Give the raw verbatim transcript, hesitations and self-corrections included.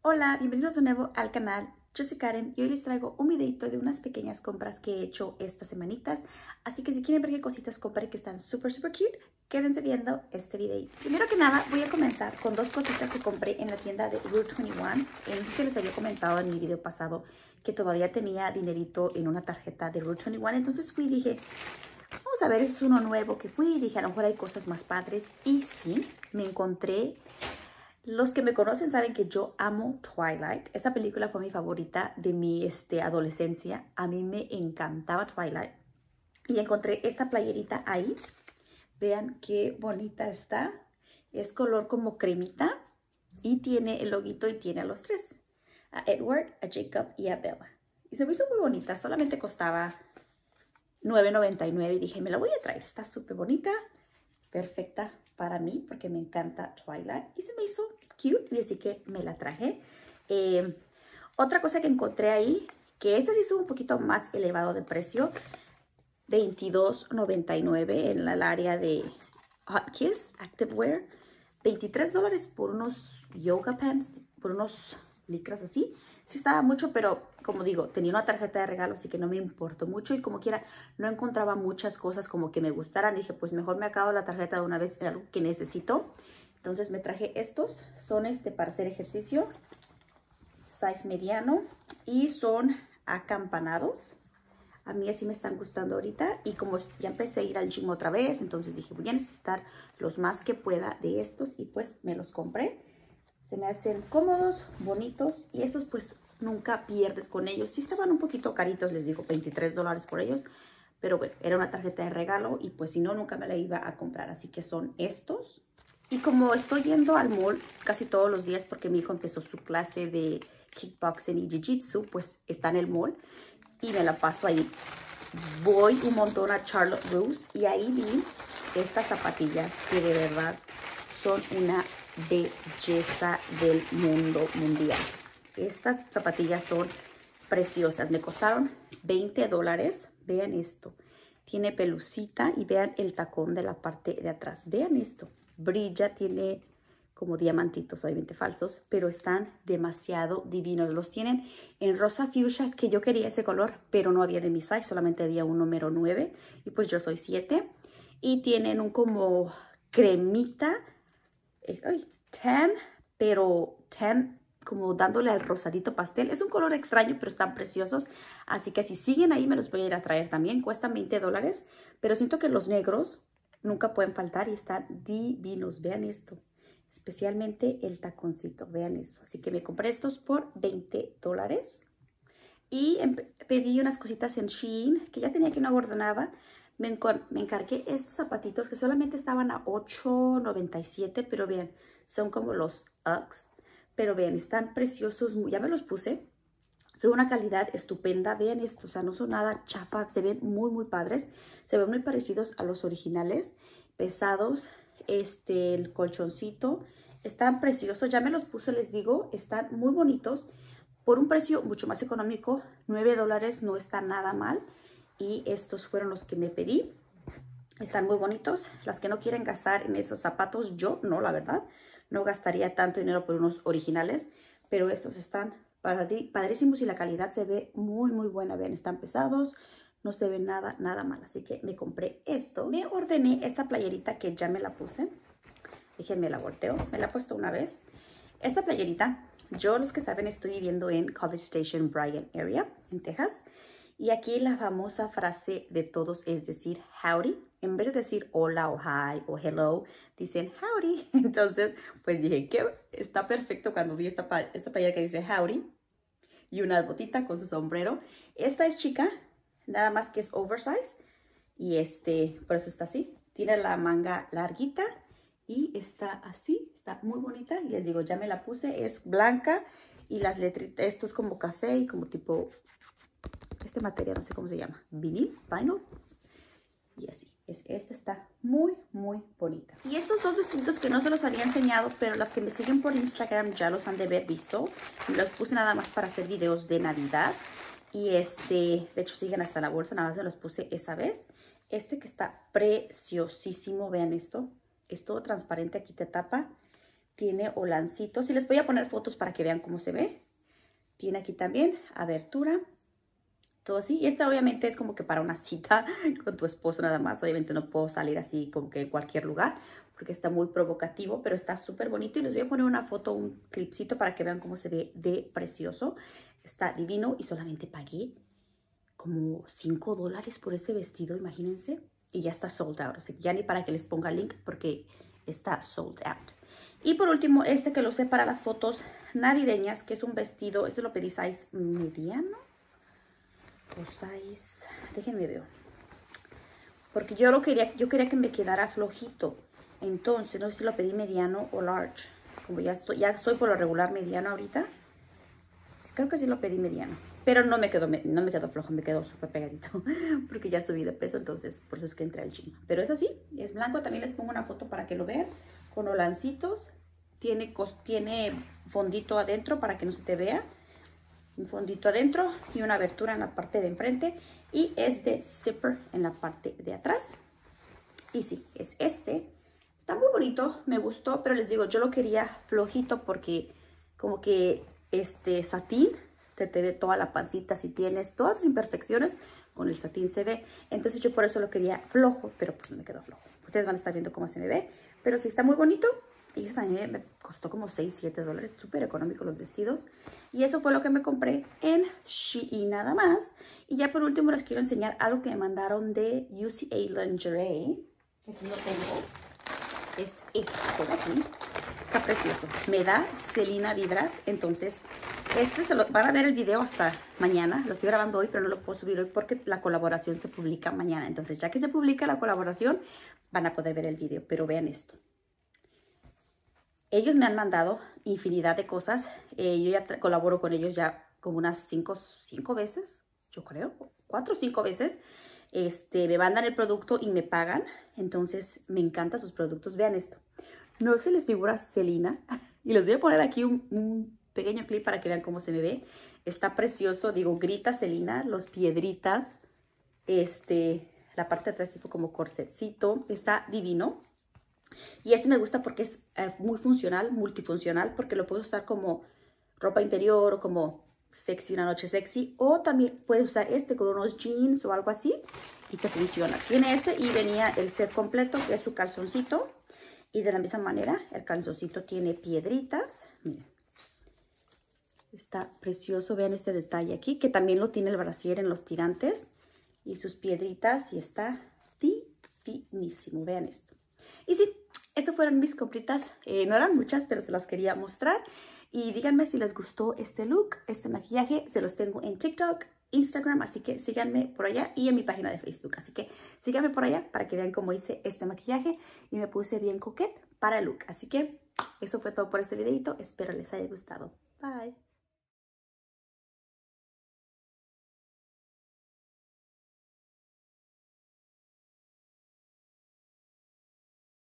Hola, bienvenidos de nuevo al canal. Yo soy Karen y hoy les traigo un videito de unas pequeñas compras que he hecho estas semanitas. Así que si quieren ver qué cositas compré que están súper súper cute, quédense viendo este video. Primero que nada voy a comenzar con dos cositas que compré en la tienda de Rue veintiuno. En que les había comentado en mi video pasado que todavía tenía dinerito en una tarjeta de Rue veintiuno. Entonces fui y dije, vamos a ver, es uno nuevo que fui y dije, a lo mejor hay cosas más padres. Y sí, me encontré... Los que me conocen saben que yo amo Twilight. Esa película fue mi favorita de mi este, adolescencia. A mí me encantaba Twilight. Y encontré esta playerita ahí. Vean qué bonita está. Es color como cremita. Y tiene el loguito y tiene a los tres. A Edward, a Jacob y a Bella. Y se me hizo muy bonita. Solamente costaba nueve noventa y nueve. Y dije, me la voy a traer. Está súper bonita. Perfecta para mí porque me encanta Twilight y se me hizo cute y así que me la traje. Eh, otra cosa que encontré ahí, que esta sí estuvo un poquito más elevado de precio, veintidós noventa y nueve en el área de Hotkiss Activewear, veintitrés dólares por unos yoga pants, por unos licras así. Sí estaba mucho, pero como digo, tenía una tarjeta de regalo, así que no me importó mucho. Y como quiera, no encontraba muchas cosas como que me gustaran. Dije, pues mejor me acabo la tarjeta de una vez en algo que necesito. Entonces me traje estos. Son este para hacer ejercicio. Size mediano. Y son acampanados. A mí así me están gustando ahorita. Y como ya empecé a ir al gym otra vez, entonces dije, voy a necesitar los más que pueda de estos. Y pues me los compré. Se me hacen cómodos, bonitos y estos pues nunca pierdes con ellos. Sí estaban un poquito caritos, les digo, veintitrés dólares por ellos. Pero bueno, era una tarjeta de regalo y pues si no, nunca me la iba a comprar. Así que son estos. Y como estoy yendo al mall casi todos los días porque mi hijo empezó su clase de kickboxing y jiu-jitsu, pues está en el mall y me la paso ahí. Voy un montón a Charlotte Russe y ahí vi estas zapatillas que de verdad son una belleza del mundo mundial. Estas zapatillas son preciosas. Me costaron veinte dólares. Vean esto. Tiene pelucita y vean el tacón de la parte de atrás. Vean esto. Brilla, tiene como diamantitos, obviamente falsos, pero están demasiado divinos. Los tienen en rosa fuchsia, que yo quería ese color, pero no había de mi size, solamente había un número nueve y pues yo soy siete. Y tienen un como cremita, es, ay, tan, pero tan como dándole al rosadito pastel. Es un color extraño, pero están preciosos. Así que si siguen ahí, me los voy a ir a traer también. Cuestan veinte dólares, pero siento que los negros nunca pueden faltar y están divinos. Vean esto, especialmente el taconcito. Vean eso. Así que me compré estos por veinte dólares. Y pedí unas cositas en Shein, que ya tenía que no ordenaba. Me, me encargué estos zapatitos que solamente estaban a ocho noventa y siete, pero vean, son como los Uggs. Pero vean, están preciosos, ya me los puse. Son una calidad estupenda, vean esto, o sea, no son nada chafa, se ven muy muy padres. Se ven muy parecidos a los originales, pesados, este, el colchoncito. Están preciosos, ya me los puse, les digo, están muy bonitos. Por un precio mucho más económico, nueve dólares, no está nada mal. Y estos fueron los que me pedí. Están muy bonitos. Las que no quieren gastar en esos zapatos, yo no, la verdad. No gastaría tanto dinero por unos originales. Pero estos están padrísimos y la calidad se ve muy, muy buena. Vean, están pesados. No se ve nada, nada mal. Así que me compré estos. Me ordené esta playerita que ya me la puse. Déjenme la volteo. Me la he puesto una vez. Esta playerita, yo los que saben, estoy viviendo en College Station, Bryan area, en Texas. Y aquí la famosa frase de todos es decir howdy. En vez de decir hola o hi o hello, dicen howdy. Entonces, pues dije que está perfecto cuando vi esta, esta playera que dice howdy. Y una botita con su sombrero. Esta es chica, nada más que es oversize. Y este, por eso está así. Tiene la manga larguita y está así. Está muy bonita. Y les digo, ya me la puse. Es blanca y las letritas, esto es como café y como tipo... Este material, no sé cómo se llama, vinil, vinyl, y así. Es, esta está muy, muy bonita. Y estos dos vestidos que no se los había enseñado, pero las que me siguen por Instagram ya los han de haber visto. Los puse nada más para hacer videos de Navidad. Y este, de hecho siguen hasta la bolsa, nada más me los puse esa vez. Este que está preciosísimo, vean esto. Es todo transparente, aquí te tapa. Tiene holancitos. Y les voy a poner fotos para que vean cómo se ve. Tiene aquí también abertura. Todo así. Y esta obviamente es como que para una cita con tu esposo nada más. Obviamente no puedo salir así como que en cualquier lugar porque está muy provocativo, pero está súper bonito. Y les voy a poner una foto, un clipcito para que vean cómo se ve de precioso. Está divino y solamente pagué como cinco dólares por este vestido, imagínense. Y ya está sold out. O sea, ya ni para que les ponga el link porque está sold out. Y por último, este que lo usé para las fotos navideñas, que es un vestido. Este lo pedí size mediano. O size, déjenme ver. Porque yo lo quería, yo quería que me quedara flojito. Entonces, no sé si lo pedí mediano o large. Como ya estoy, ya soy por lo regular mediano ahorita. Creo que sí lo pedí mediano. Pero no me quedó, no me quedó flojo, me quedó súper pegadito. Porque ya subí de peso, entonces por eso es que entré al gym. Pero es así, es blanco. También les pongo una foto para que lo vean. Con holancitos. Tiene, tiene fondito adentro para que no se te vea. Un fondito adentro y una abertura en la parte de enfrente. Y es de zipper en la parte de atrás. Y sí, es este. Está muy bonito, me gustó, pero les digo, yo lo quería flojito porque como que este satín te, te ve toda la pancita. Si tienes todas sus imperfecciones, con el satín se ve. Entonces yo por eso lo quería flojo, pero pues no me quedó flojo. Ustedes van a estar viendo cómo se me ve, pero sí está muy bonito. Y esta también me costó como seis, siete dólares, súper económico los vestidos. Y eso fue lo que me compré en Shein nada más. Y ya por último les quiero enseñar algo que me mandaron de U C A Lingerie. Aquí lo tengo. Es esto de aquí. Está precioso. Me da Selena vibras. Entonces, este se lo van a ver el video hasta mañana. Lo estoy grabando hoy, pero no lo puedo subir hoy porque la colaboración se publica mañana. Entonces, ya que se publica la colaboración, van a poder ver el video. Pero vean esto. Ellos me han mandado infinidad de cosas. Eh, yo ya colaboro con ellos ya como unas cinco, cinco veces, yo creo, cuatro o cinco veces. Este, me mandan el producto y me pagan. Entonces, me encantan sus productos. Vean esto. No se les figura Selena. Y les voy a poner aquí un, un pequeño clip para que vean cómo se me ve. Está precioso. Digo, grita Selena. Los piedritas. Este, la parte de atrás tipo como corsetcito. Está divino. Y este me gusta porque es eh, muy funcional, multifuncional, porque lo puedo usar como ropa interior o como sexy, una noche sexy. O también puedes usar este con unos jeans o algo así y te funciona. Tiene ese y venía el set completo, que es su calzoncito. Y de la misma manera, el calzoncito tiene piedritas. Miren. Está precioso. Vean este detalle aquí, que también lo tiene el brasier en los tirantes. Y sus piedritas y está divinísimo. Vean esto. Y sí, esas fueron mis compritas. Eh, no eran muchas, pero se las quería mostrar. Y díganme si les gustó este look, este maquillaje. Se los tengo en TikTok, Instagram, así que síganme por allá. Y en mi página de Facebook. Así que síganme por allá para que vean cómo hice este maquillaje. Y me puse bien coquette para el look. Así que eso fue todo por este videito. Espero les haya gustado. Bye.